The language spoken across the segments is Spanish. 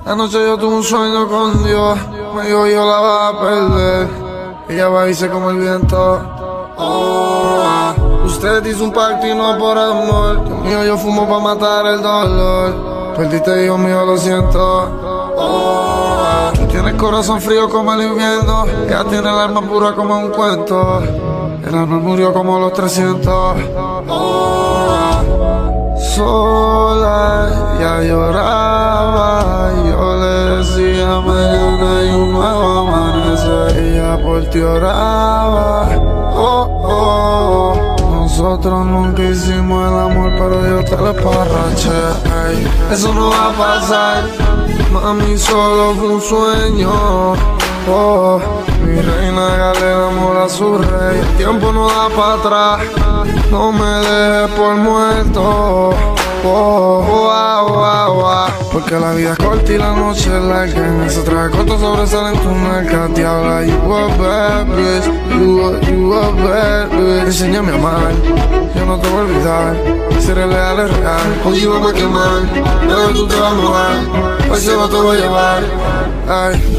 Anoche yo tuve un sueño con Dios, me dijo yo la vas a perder. Ella va y se como el viento. Usted hizo un pacto y no por amor. Dios mío, yo fumo pa' matar el dolor. Perdiste, hijo mío, lo siento. Tú tienes corazón frío como el invierno. Ella tiene el alma pura como un cuento. El alma murió como los 300. Sola, ya lloraba. Yo le decía mañana hay un nuevo amanecer. Ella por ti oraba. Nosotros nunca hicimos el amor, pero yo te lo emborraché. Eso no va a pasar, mami, solo fue un sueño. Mi reina Galera amor a su rey. El tiempo no da para atrás, no me dejes por muerto. Porque la vida es corta y la noche es larga. En ese traje corto sobresalen tus nalgas. Te habla, you a bad bitch, you a bad bitch. Enséñame a amar, yo no te voy a olvidar. Seré leal es real, hoy vamos a quemar. Pero tú te vas a mojar, hoy se va te voy a llevar. Ay.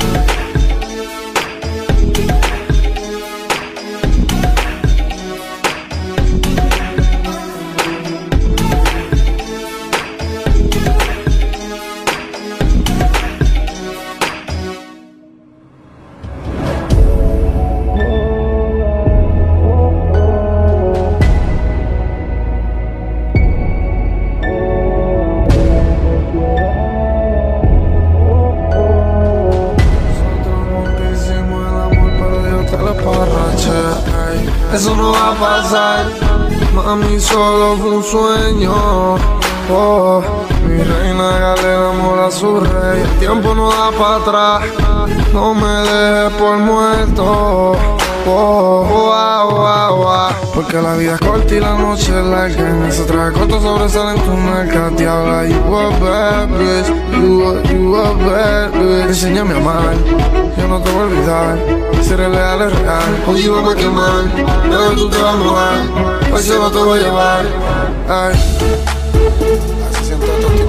Eso no va a pasar, mami, solo fue un sueño. Mi reina Galera amor a su rey. El tiempo no da para atrás, no me dejes por muerto. Porque la vida es corta y la noche es larga. En ese traje corto sobresalen tus nalgas. Te habla, you a bad bitch, you a bad bitch. Enséñame a amar, yo no te voy a olvidar. Seré leal es real, hoy vamos a quemar. Pero tú te vas a mojar, hoy se va te voy a llevar. Ay. Así siento